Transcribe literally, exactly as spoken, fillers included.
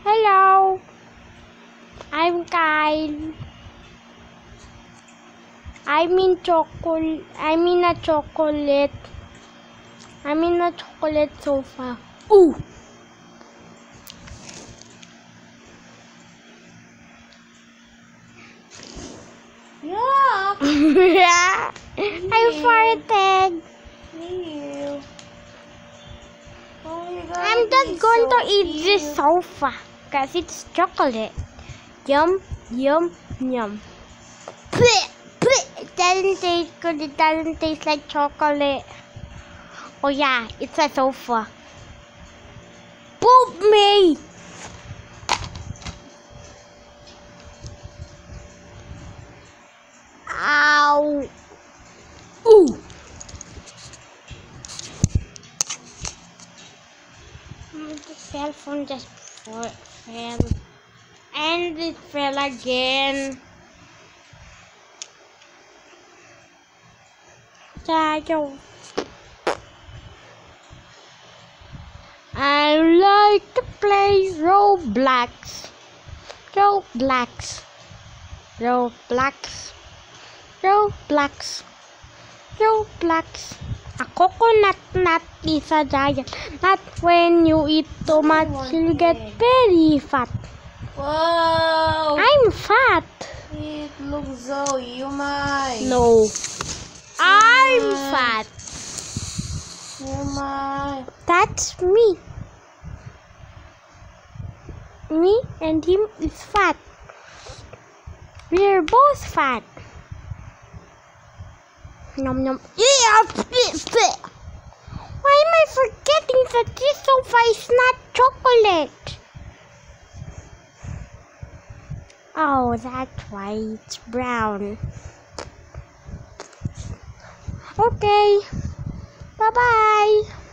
Hello, I'm Kyle. I'm in chocolate. I'm in a chocolate. I'm in a chocolate sofa. Ooh. Yuck! Yeah. I farted. Ew. Oh, you I'm gotta just be going so to eat this cute. sofa because it's chocolate. Yum, yum, yum. Blech, blech. It doesn't taste good. It doesn't taste like chocolate. Oh yeah, it's a sofa. Poop me! Ow! Ooh! The cell phone just fell. And it fell again. Tayo. I like to play Roblox. Roblox. Roblox. Roblox. Roblox. A coconut nut is a giant nut. When you eat too much, you get very fat. Whoa! I'm fat. It looks so yummy. No. I'm Yummy. fat. Yummy. That's me. Me and him is fat. We're both fat. Nom nom. Yeah. Why am I forgetting that this sofa is not chocolate? Oh, that's why it's brown. Okay. Bye bye.